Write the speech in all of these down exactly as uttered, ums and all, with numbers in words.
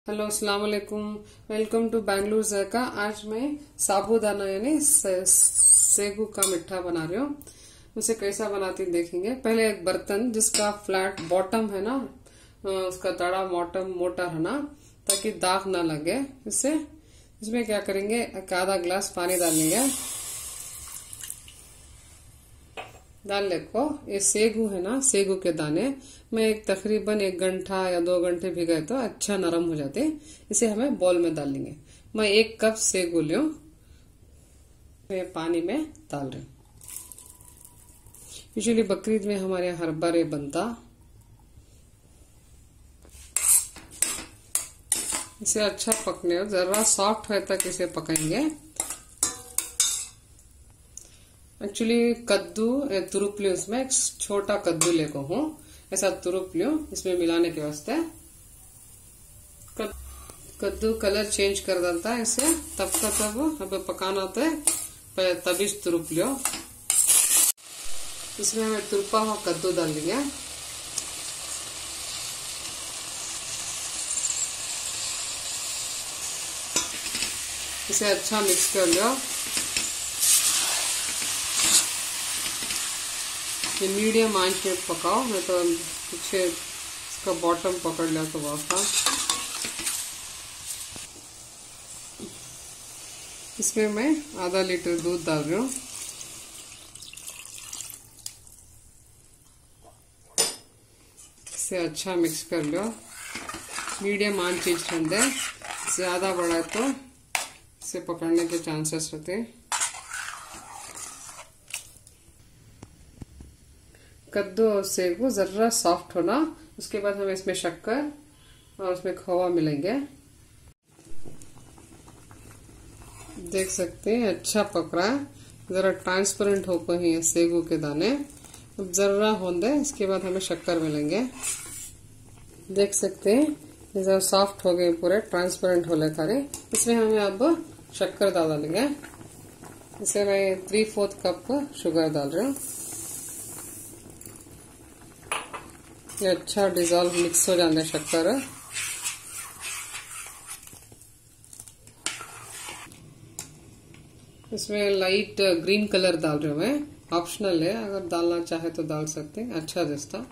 Hello अस्सलाम वालेकुम। Welcome to Bengaluru Zayka. आज मैं साबूदाना यानी सेगू का मिठा बना रही हूँ। उसे कैसा बनाती देखेंगे। पहले एक बर्तन जिसका फ्लैट बॉटम है ना, उसका तड़ा बॉटम मोटा है ना, ताकि दाग ना लगे। इससे इसमें क्या करेंगे, एक आधा ग्लास पानी डालेंगे। डालने को ये सेगू है ना, सेगू के दाने मैं एक तकरीबन एक घंटा या दो घंटे भिगाए तो अच्छा नरम हो जाते। इसे हमें बॉल में डाल लेंगे। मैं एक कप सेगू लूं, मैं पानी में डाल रही हूँ। यूजुअली बकरीद में हमारे यहाँ हर बार ये बनता। इसे अच्छा पकने जरा सॉफ्ट होने तक इसे पकाएंगे। एक्चुअली कद्दू तुरुप लियो, उसमें एक छोटा कद्दू लेको हूँ, ऐसा तुरुप लियो इसमें मिलाने के वास्ते। कद्दू कलर चेंज कर डालता है इसे, तब का तब अब पकाना होता है, तभी तुरुप लियो। इसमें हमें तुरपा हुआ कद्दू डाल देंगे। इसे अच्छा मिक्स कर लियो। ये मीडियम आंच में पकाओ, नहीं तो पीछे इसका बॉटम पकड़ लिया तो बहुत। इसमें मैं आधा लीटर दूध डाल रही हूँ। इसे अच्छा मिक्स कर लो। मीडियम आंच चीज ठंडे, ज्यादा बड़ा तो इसे पकड़ने के चांसेस रहते हैं। कद्दू और सेगू जरा सॉफ्ट होना, उसके बाद हम इसमें शक्कर और उसमें खोवा मिलेंगे। देख सकते हैं अच्छा पक रहा है, जरा ट्रांसपेरेंट हो कहीं सेगू के दाने। अब जरा होंदे, इसके बाद हमें शक्कर मिलेंगे। देख सकते हैं ये जरा सॉफ्ट हो गए, पूरे ट्रांसपेरेंट हो गए सारे। इसमें हमें अब शक्कर डाल देंगे। इसे मैं थ्री फोर्थ कप शुगर डाल रही हूँ। ये अच्छा डिजॉल्व मिक्स हो जाने शक्कर। इसमें लाइट ग्रीन कलर डाल रहे हूँ मैं, ऑप्शनल है, अगर डालना चाहे तो डाल सकते हैं, अच्छा दिखता।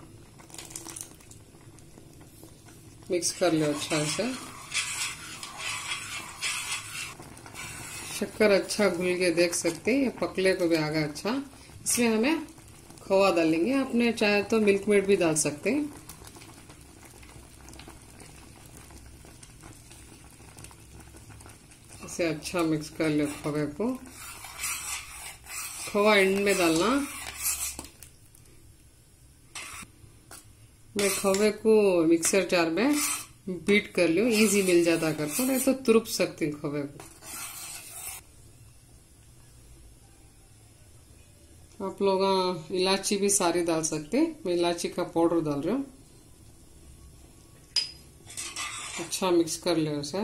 मिक्स कर लो अच्छा से। शक्कर अच्छा घुल के देख सकते हैं, ये पकले को भी आ गया अच्छा। इसमें हमें खोवा डालेंगे, अपने चाहे तो मिल्क मेड भी डाल सकते हैं। इसे अच्छा मिक्स कर लो खोवे को। खोवा एंड में डालना। मैं खोवे को मिक्सर जार में बीट कर लियो, इजी मिल जाता करको, नहीं तो तुरुप सकती हूँ खोवे को। आप लोग इलायची भी सारी डाल सकते हैं, मैं इलायची का पाउडर डाल रही हूँ। अच्छा मिक्स कर ले उसे।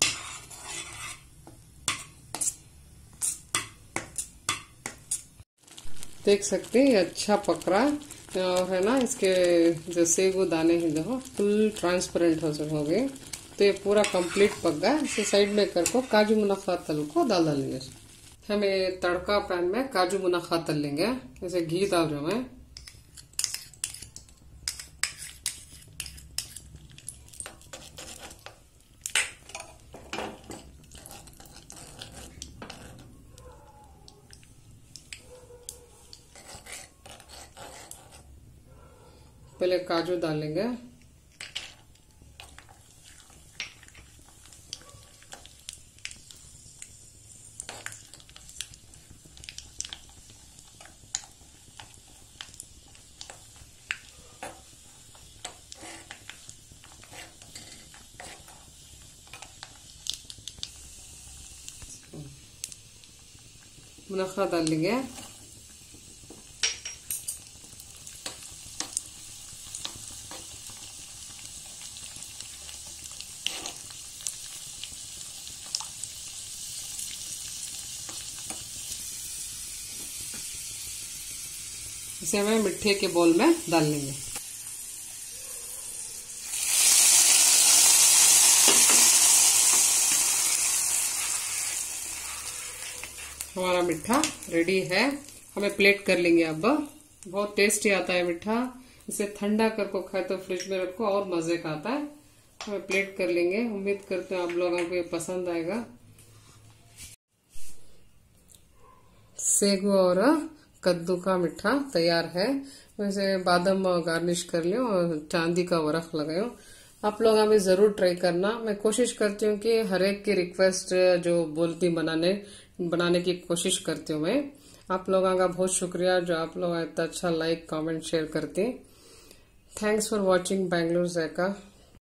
देख सकते हैं अच्छा पक रहा है, और है ना इसके जो सेगू दाने हैं देखो फुल ट्रांसपेरेंट हो गए, तो ये पूरा कंप्लीट पक गया। इसे साइड में करको काजू मुनाफा तल को डाल डालेंगे। हमें तड़का पैन में काजू मुनाफा तल लेंगे। जैसे घी डाल रहा हूं मैं। पहले काजू डालेंगे। मुनाफा डाल लेंगे। इसे हमें मिट्टी के बोल में डाल लेंगे। हमारा मिठा रेडी है। हमें प्लेट कर लेंगे अब। बहुत टेस्टी आता है मिठा। इसे ठंडा करके खाए तो फ्रिज में रखो और मजे का आता है। हमें प्लेट कर लेंगे। उम्मीद करते हैं आप लोगों को ये पसंद आएगा। सेगू और कद्दू का मिठा तैयार है। वैसे बादाम गार्निश कर लियो और चांदी का वर्क लगायो। आप लोग हमें जरूर ट्राई करना। मैं कोशिश करती हूँ कि हर एक की रिक्वेस्ट जो बोलती बनाने बनाने की कोशिश करती हूँ मैं। आप लोगों का बहुत शुक्रिया जो आप लोग इतना अच्छा लाइक कमेंट शेयर करते हैं। Thanks for watching Bangalore Zayka.